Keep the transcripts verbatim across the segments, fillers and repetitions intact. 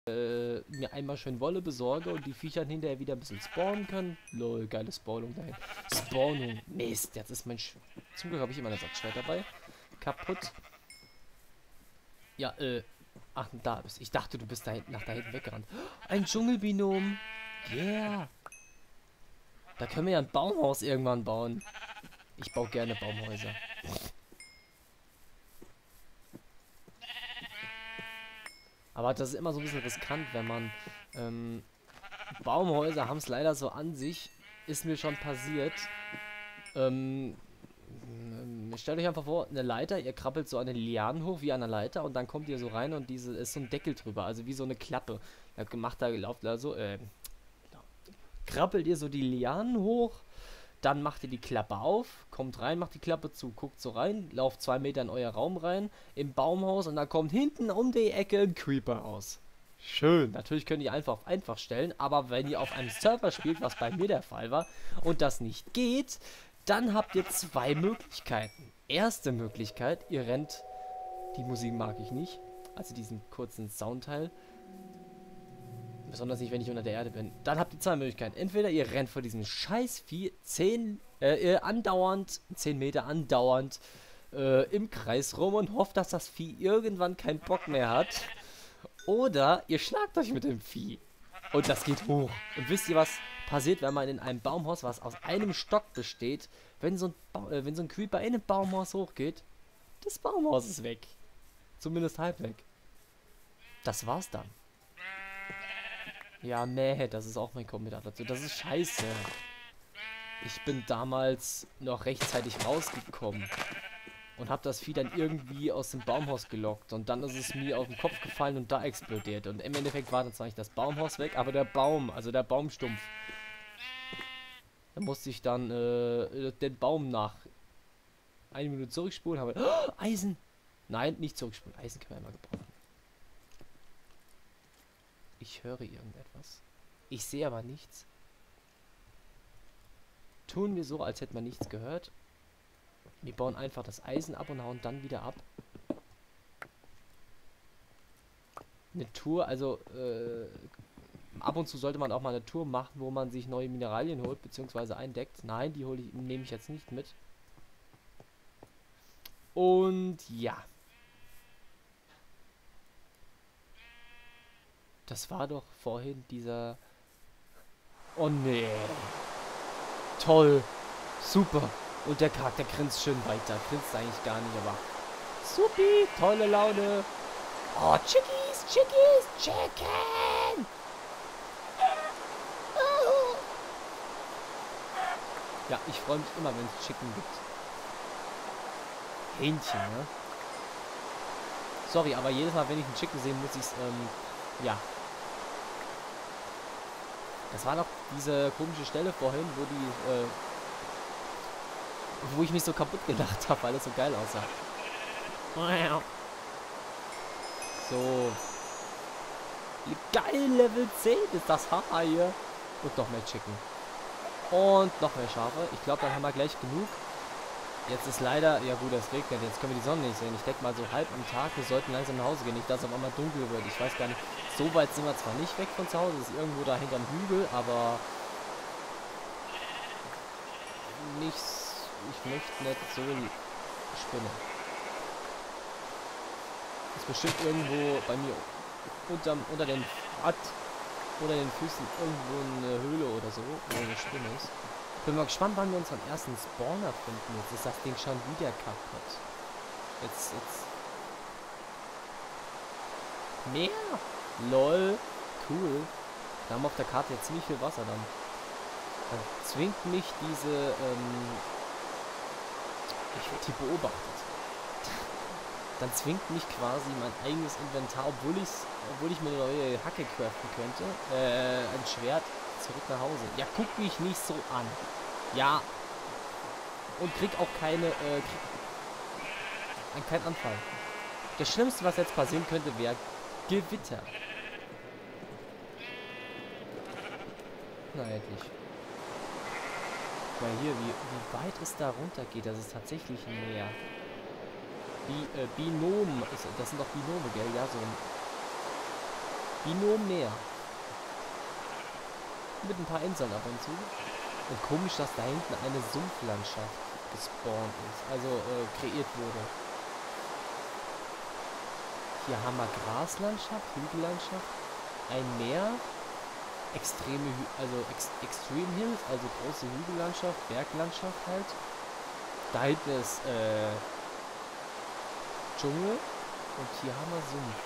äh, mir einmal schön Wolle besorge und die Viecher hinterher wieder ein bisschen spawnen können. Lol, geile Spawnung dahin. Spawnung. Mist, jetzt ist mein Sch Zum Glück habe ich immer ein Ersatzschwert dabei. Kaputt. Ja, äh. Ach, da bist du. Ich dachte, du bist da hinten, nach da hinten weggerannt. Ein Dschungelbinom. Yeah. Da können wir ja ein Baumhaus irgendwann bauen. Ich baue gerne Baumhäuser. Aber das ist immer so ein bisschen riskant, wenn man... Ähm, Baumhäuser haben es leider so an sich. Ist mir schon passiert. Ähm... Stellt euch einfach vor, eine Leiter, ihr krabbelt so an den Lianen hoch wie an einer Leiter und dann kommt ihr so rein und diese ist so ein Deckel drüber, also wie so eine Klappe. Da macht da lauft also, äh, krabbelt ihr so die Lianen hoch, dann macht ihr die Klappe auf, kommt rein, macht die Klappe zu, guckt so rein, lauft zwei Meter in euer Raum rein, im Baumhaus und dann kommt hinten um die Ecke ein Creeper raus. Schön. Natürlich könnt ihr einfach auf einfach stellen, aber wenn ihr auf einem Server spielt, was bei mir der Fall war, und das nicht geht, dann habt ihr zwei Möglichkeiten. Erste Möglichkeit, ihr rennt, die Musik mag ich nicht, also diesen kurzen Soundteil, besonders nicht, wenn ich unter der Erde bin. Dann habt ihr zwei Möglichkeiten. Entweder ihr rennt vor diesem Scheißvieh zehn, äh, andauernd, zehn Meter andauernd äh, im Kreis rum und hofft, dass das Vieh irgendwann keinen Bock mehr hat. Oder ihr schlagt euch mit dem Vieh. Und das geht hoch. Und wisst ihr, was passiert, wenn man in einem Baumhaus, was aus einem Stock besteht, wenn so ein, ba äh, wenn so ein Creeper in ein Baumhaus hochgeht, das Baumhaus ist weg. Zumindest halb weg. Das war's dann. Ja, meh, das ist auch mein Kommentar dazu. Das ist scheiße. Ich bin damals noch rechtzeitig rausgekommen. Und hab das Vieh dann irgendwie aus dem Baumhaus gelockt. Und dann ist es mir auf den Kopf gefallen und da explodiert. Und im Endeffekt war dann zwar nicht das Baumhaus weg, aber der Baum, also der Baumstumpf. Da musste ich dann äh, den Baum nach eine Minute zurückspulen. Habe oh, Eisen! Nein, nicht zurückspulen. Eisen können wir immer gebrauchen. Ich höre irgendetwas. Ich sehe aber nichts. Tun wir so, als hätte man nichts gehört. Wir bauen einfach das Eisen ab und hauen dann wieder ab. Eine Tour, also äh, ab und zu sollte man auch mal eine Tour machen, wo man sich neue Mineralien holt, beziehungsweise eindeckt. Nein, die hole ich, nehme ich jetzt nicht mit. Und ja. Das war doch vorhin dieser... Oh nee. Toll. Super. Und der Charakter grinst schön weiter. Grinst eigentlich gar nicht, aber... Supi. Tolle Laune. Oh, Chickies. Chickies. Chicken. Oh. Ja, ich freue mich immer, wenn es Chicken gibt. Hähnchen, ne? Sorry, aber jedes Mal, wenn ich einen Chicken sehe, muss ich es, ähm, ja. Das war doch diese komische Stelle vorhin, wo die, äh, wo ich mich so kaputt gelacht habe, weil es so geil aussah. So. Geil, Level zehn ist das Haha hier. Und noch mehr Chicken. Und noch mehr Schafe. Ich glaube, dann haben wir gleich genug. Jetzt ist leider, ja gut, es regnet, jetzt können wir die Sonne nicht sehen. Ich denke mal so halb am Tag, wir sollten langsam nach Hause gehen, nicht dass es auf einmal dunkel wird. Ich weiß gar nicht, so weit sind wir zwar nicht weg von zu Hause, es ist irgendwo da hinterm Hügel, aber nicht, ich möchte nicht so spinnen. Ist bestimmt irgendwo bei mir unterm, unter den Rad, unter den Füßen irgendwo eine Höhle oder so, wo eine Spinne ist. Bin mal gespannt, wann wir unseren ersten Spawner finden. Jetzt ist das Ding schon wieder kaputt. Jetzt, jetzt. Mehr? Lol. Cool. Da haben wir auf der Karte jetzt ziemlich viel Wasser dann. Dann zwingt mich diese, ähm... ich werde hier beobachtet. Dann zwingt mich quasi mein eigenes Inventar, obwohl, ich's, obwohl ich mir eine neue Hacke craften könnte, äh, ein Schwert, zurück nach Hause. Ja, guck mich nicht so an. Ja. Und krieg auch keine, äh, krieg keinen Anfall. Das Schlimmste, was jetzt passieren könnte, wäre Gewitter. Na, endlich. Mal hier, wie, wie weit es da runter geht, das ist tatsächlich ein Meer. Bi, äh, Binom, das sind doch Binome, gell? Ja, so ein... Wie nur mehr. Mit ein paar Inseln ab und zu. Und komisch, dass da hinten eine Sumpflandschaft gespawnt ist. Also äh, kreiert wurde. Hier haben wir Graslandschaft, Hügellandschaft, ein Meer, extreme, Hü also Ex Extreme Hills, also große Hügellandschaft, Berglandschaft halt. Da hinten ist äh, Dschungel und hier haben wir Sumpf.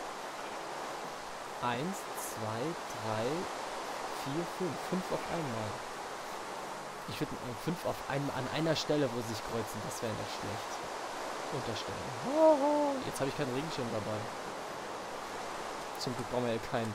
Eins, zwei, drei, vier, fünf. Fünf auf einmal. Ich würde äh, fünf auf einmal an einer Stelle, wo sie sich kreuzen, das wäre nicht schlecht. Unterstellen. Oh, jetzt habe ich keinen Regenschirm dabei. Zum Glück brauchen wir ja keinen.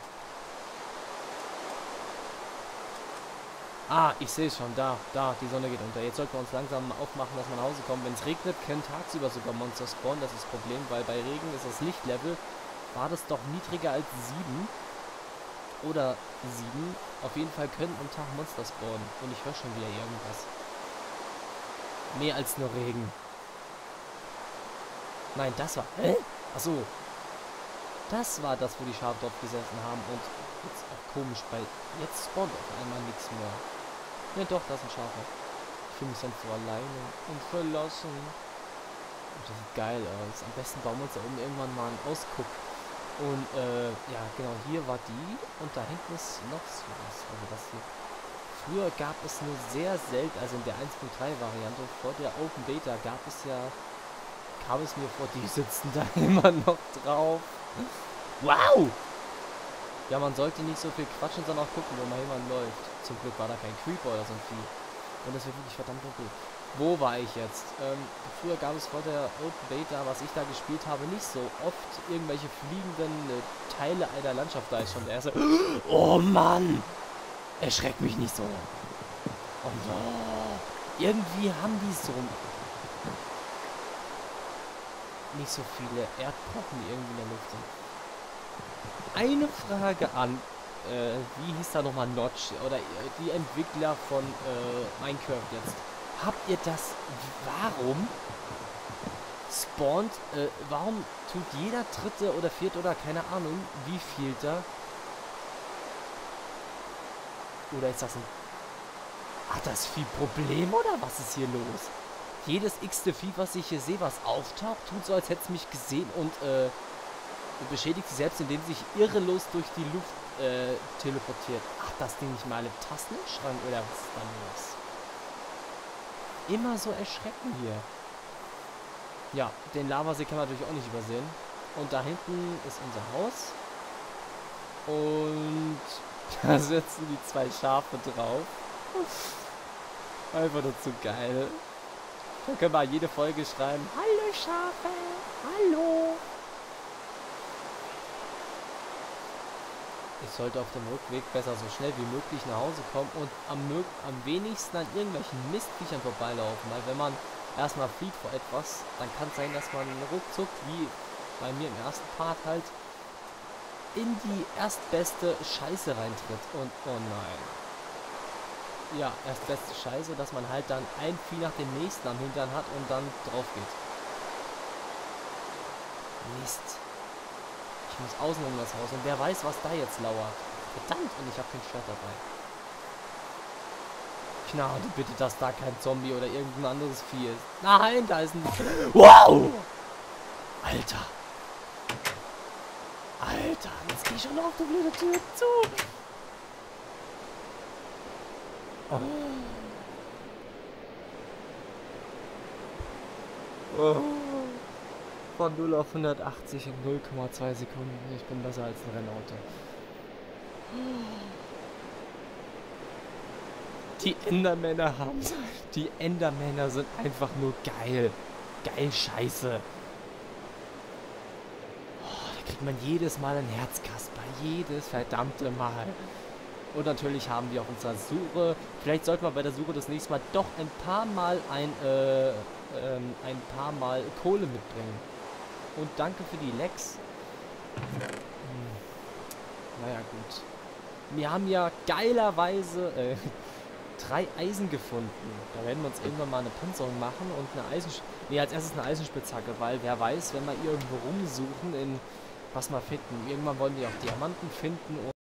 Ah, ich sehe es schon. Da, da, die Sonne geht unter. Jetzt sollten wir uns langsam aufmachen, dass wir nach Hause kommen. Wenn es regnet, können tagsüber sogar Monster spawnen. Das ist das Problem, weil bei Regen ist das Lichtlevel, war das doch niedriger als sieben. Oder sieben. Auf jeden Fall können am Tag Monster spawnen. Und ich höre schon wieder irgendwas. Mehr als nur Regen. Nein, das war... Hä? Achso. Das war das, wo die Schafe drauf gesessen haben. Und jetzt auch komisch, weil jetzt spawnt auf einmal nichts mehr. Ne, doch, das sind Schafe. Ich fühle mich sonst so alleine und verlassen. Und das sieht geil aus. Am besten bauen wir uns da oben irgendwann mal einen Ausguck. Und, äh, ja, genau, hier war die. Und da hinten ist noch so was. Also das hier. Früher gab es nur sehr selten, also in der eins Punkt drei Variante, vor der Open Beta gab es ja... Kam es mir vor, die sitzen da immer noch drauf. Wow! Ja, man sollte nicht so viel quatschen, sondern auch gucken, wo mal jemand läuft. Zum Glück war da kein Creeper oder so ein Vieh. Und das wird wirklich verdammt dunkel. Wo war ich jetzt? Ähm, früher gab es vor der Open Beta, was ich da gespielt habe, nicht so oft irgendwelche fliegenden äh, Teile einer Landschaft. Da ist schon der erste... Oh Mann! Erschreckt mich nicht so. Und oh, irgendwie haben die so... nicht so viele Erdbrocken, die irgendwie in der Luft sind. Eine Frage an, äh, wie hieß da nochmal Notch, oder die Entwickler von äh, Minecraft jetzt. Habt ihr das, warum spawnt, äh, warum tut jeder dritte oder vierte oder keine Ahnung, wie viel da, oder ist das ein, hat das viel Problem oder was ist hier los? Jedes x-te Vieh, was ich hier sehe, was auftaucht, tut so, als hätte es mich gesehen und äh, beschädigt sich selbst, indem sich irrelos durch die Luft äh, teleportiert. Ach, das Ding nicht mal alle Tasten im Schrank oder was ist da los? Immer so erschrecken hier. Ja, den Lavasee kann man natürlich auch nicht übersehen. Und da hinten ist unser Haus. Und da sitzen die zwei Schafe drauf. Einfach nur zu geil. Da können wir jede Folge schreiben. Hallo Schafe, hallo. Ich sollte auf dem Rückweg besser so schnell wie möglich nach Hause kommen und am, am wenigsten an irgendwelchen Mistviechern vorbeilaufen. Weil wenn man erstmal flieht vor etwas, dann kann es sein, dass man ruckzuck, wie bei mir im ersten Part halt, in die erstbeste Scheiße reintritt. Und oh nein. Ja, erst beste Scheiße, dass man halt dann ein Vieh nach dem nächsten am Hintern hat und dann drauf geht. Mist. Ich muss außen um das Haus und wer weiß, was da jetzt lauert. Verdammt, und ich habe kein Schwert dabei. Gnade bitte, dass da kein Zombie oder irgendein anderes Vieh ist. Nein, da ist ein... Wow! Alter. Alter, jetzt geh schon auf die blöde Tür zu. Oh. Oh. Von null auf hundertachtzig in null Komma zwei Sekunden. Ich bin besser als ein Rennauto. Die Endermänner haben... Die Endermänner sind einfach nur geil. Geil Scheiße. Oh, da kriegt man jedes Mal ein Herzkasper. Jedes verdammte Mal. Und natürlich haben wir auf unserer Suche, vielleicht sollten wir bei der Suche das nächste Mal doch ein paar Mal ein, äh, ähm, ein paar Mal Kohle mitbringen. Und danke für die Lecks. Hm. Naja, gut. Wir haben ja geilerweise äh, drei Eisen gefunden. Da werden wir uns irgendwann mal eine Panzerung machen und eine Eisen... Nee, als erstes eine Eisenspitzhacke, weil wer weiß, wenn wir irgendwo rumsuchen in was mal finden. Irgendwann wollen die auch Diamanten finden